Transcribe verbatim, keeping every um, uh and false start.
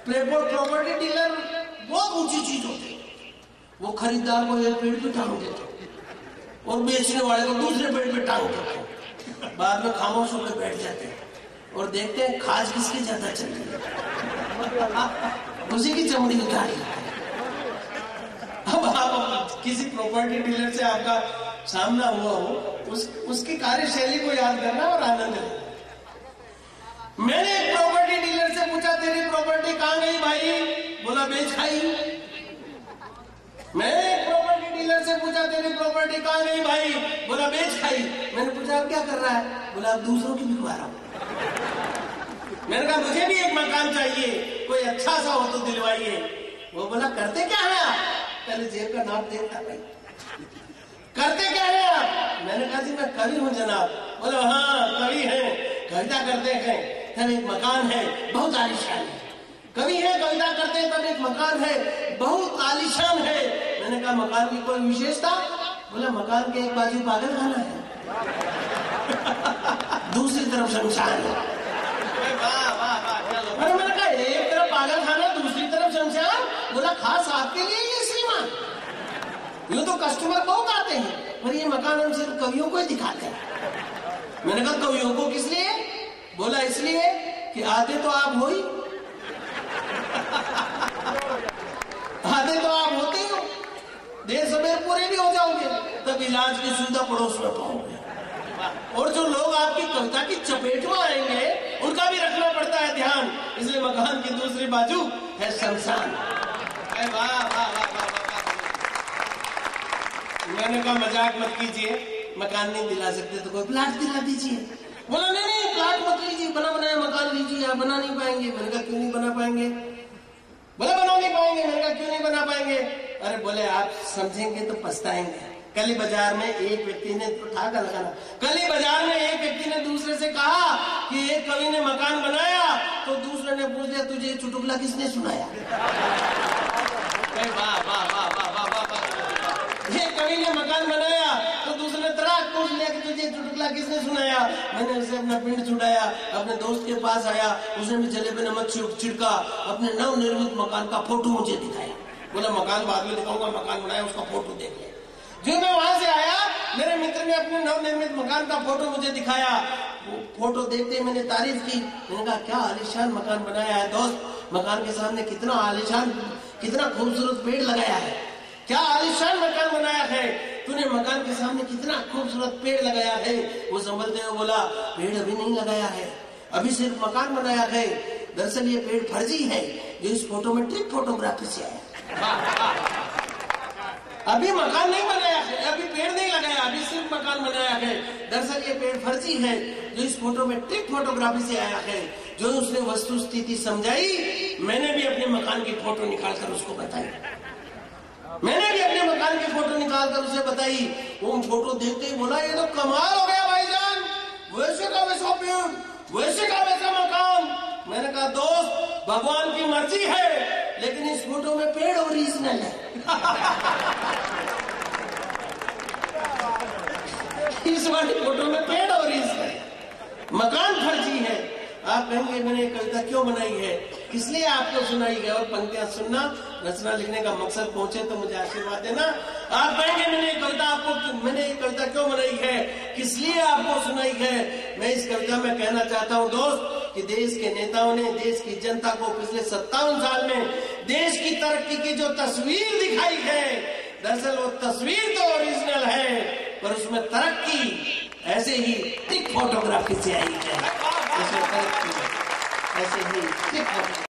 Property dealer बहुत ऊंची चीज होती है। वो खरीदार को एक पेड़ पे टांग देते और बेचने वाले को दूसरे पेड़ पे टांग देते, बाद में खामोश होकर बैठ जाते हैं और देखते हैं खाज किसकी ज्यादा चल रही है, उसी की चमड़ी उतार लेते हैं। अब आप किसी प्रॉपर्टी डीलर से आपका सामना हुआ हो, उस उसकी कार्यशैली को याद करना और आनंद लेना। मैंने एक प्रॉपर्टी डीलर से पूछा, तेरी प्रॉपर्टी कहां गई भाई? बोला बेच खाई। मैंने एक प्रॉपर्टी डीलर से पूछा, तेरी प्रॉपर्टी कहां गई भाई? बोला बेच खाई। मैंने पूछा आप क्या कर रहा है? बोला आप दूसरों की बिकवा रहा हूं। मैंने कहा मुझे भी एक मकान चाहिए, कोई अच्छा सा हो तो दिलवाइए। वो बोला करते क्या है आप? पहले जेब का नाप देखता भाई, करते क्या है आप? मैंने कहा जी मैं कवि हूँ जनाब। बोला हाँ कवि है, कविता करते हैं, तब एक मकान है बहुत आलीशान है। कवि है कविता करते हैं, तब एक मकान है बहुत आलीशान है। मैंने कहा मकान की कोई विशेषता? बोला मकान के एक बाजू पागल खाना है, दूसरी तरफ शमशान है। मैंने कहा एक तरफ पागल खाना दूसरी तरफ शमशान? बोला खास आपके लिए ये श्रीमान, यूं तो कस्टमर बहुत आते हैं पर ये मकान हम सिर्फ कवियों को ही दिखाते हैं। मैंने कहा कवियों को किस लिए? बोला इसलिए कि आते तो आप हो ही, आते तो आप होते ही हो, देर सवेर पूरे भी हो जाओगे तब इलाज की सुविधा पड़ोस में पाओगे। और जो लोग आपकी कविता की चपेट में आएंगे उनका भी रखना पड़ता है ध्यान, इसलिए मकान की दूसरी बाजू है शमशान। वाह वाह वाह वाह। मैंने कहा मजाक मत कीजिए, मकान नहीं दिला सकते तो कोई प्लाट दिला दीजिए। बोला नहीं नहीं प्लाट मत लीजिए, बना बनाया मकान लीजिए, आप बना नहीं पाएंगे। मैंने कहा क्यों नहीं बना पाएंगे? बोले बना नहीं पाएंगे। मैंने कहा क्यों नहीं बना पाएंगे? अरे बोले आप समझेंगे तो पछताएंगे। कल ही बाजार में एक व्यक्ति ने तो ठाका लगाना, कल ही बाजार में एक व्यक्ति ने दूसरे से कहा कि एक कवि ने मकान बनाया, तो दूसरे ने पूछ लिया तुझे चुटकुला किसने सुनाया? वाह वाह वाह वाह वाह वाह। एक कवि ने मकान बनाया तो दूसरे ने तड़ाक पूछ लिया कि तुझे चुटकुला किसने सुनाया? मैंने उसे अपना पिंड छुड़ाया, अपने दोस्त के पास आया, उसने भी जले पे नमक छिड़का, अपने नवनिर्मित मकान का फोटो मुझे दिखाया। बोला मकान बाद में दिखाऊंगा, मकान बनाया उसका फोटो देख ले। जो मैं वहां से आया, मेरे मित्र ने अपने नवनिर्मित मकान का फोटो मुझे दिखाया। वो फोटो देखते मैंने तारीफ की। मैंने कहा क्या आलीशान मकान बनाया है दोस्त, मकान के सामने कितना आलीशान, कितना खूबसूरत पेड़ लगाया है, क्या आलीशान मकान बनाया है तूने, मकान के सामने कितना खूबसूरत पेड़ लगाया है। वो संभलते हुए बोला पेड़ अभी नहीं लगाया है, अभी सिर्फ मकान बनाया है। दरअसल ये पेड़ फर्जी है जो इस फोटो में ट्रिक फोटोग्राफी से आया। अभी मकान नहीं बनाया है, अभी पेड़ नहीं लगाया, अभी सिर्फ मकान बनाया है। दरअसल ये पेड़ फर्जी है जो इस फोटो में ट्रिक फोटोग्राफी से आया है। जो उसने वस्तु स्थिति समझाई, मैंने भी अपने मकान की फोटो निकालकर उसको बताई। मैंने भी अपने मकान की फोटो निकालकर उसे बताई। वो फोटो देखते ही बोला ये तो कमाल हो गया भाईजान, वैसे का वैसा पेड़, वैसे का वैसा मकान। मैंने कहा दोस्त भगवान की मर्जी है, लेकिन इस फोटो में पेड़ ओरिजिनल है। इस वाली फोटो में पेड़ ओरिजिनल है, मकान फर्जी है। आप कहेंगे मैंने कविता क्यों बनाई है, किस लिए आपको सुनाई है? और पंक्तियां सुनना, रचना लिखने का मकसद पहुंचे तो मुझे आशीर्वाद देना। आप कहेंगे मैंने कविता आपको मैंने ये कविता क्यों बनाई है, किस लिए आपको सुनाई है? मैं इस कविता में कहना चाहता हूँ दोस्त कि देश के नेताओं ने देश की जनता को पिछले सत्तावन साल में देश की तरक्की की जो तस्वीर दिखाई है, दरअसल वो तस्वीर तो ओरिजिनल है पर उसमें तरक्की ऐसे ही टिक फोटोग्राफी से आई है। ऐसे ही टिक